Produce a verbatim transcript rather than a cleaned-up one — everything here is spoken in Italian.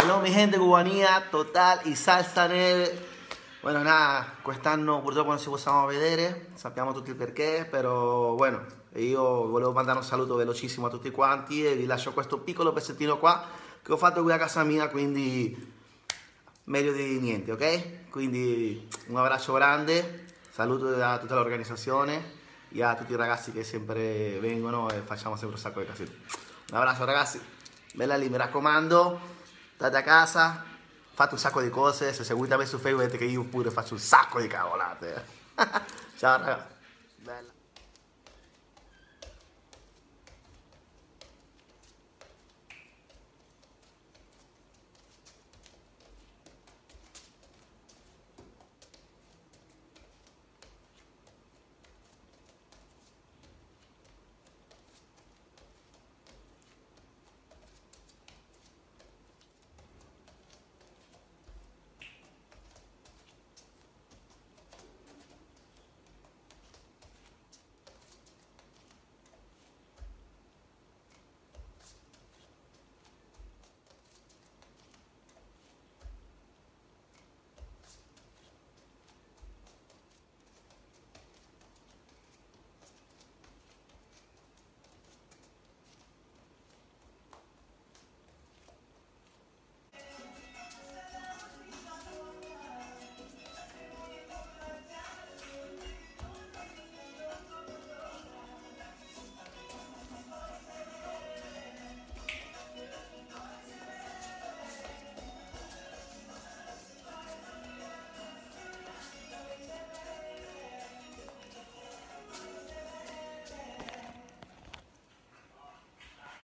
Hello mi gente, cubanía total e salsa neve. Bueno, nada, quest'anno purtroppo non ci possiamo vedere, sappiamo tutti il perché, però bueno, io volevo mandare un saluto velocissimo a tutti quanti e vi lascio questo piccolo pezzettino qua che ho fatto qui a casa mia, quindi meglio di niente, ok? Quindi un abbraccio grande, saluto a tutta l'organizzazione e a tutti i ragazzi che sempre vengono e facciamo sempre un sacco di casino. Un abbraccio ragazzi, bella lì, mi raccomando, state a casa, fate un sacco di cose, se seguite me su Facebook vedete che io pure faccio un sacco di cavolate. Ciao ragazzi, bella.